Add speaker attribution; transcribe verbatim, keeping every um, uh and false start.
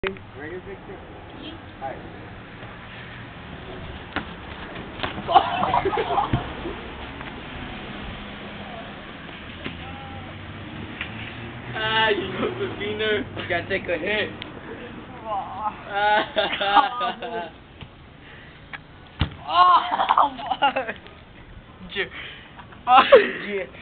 Speaker 1: Ready, Victor? Alright.
Speaker 2: Ah, you know the winner. You gotta take a hit.
Speaker 3: Oh, fuck. J- oh, yeah.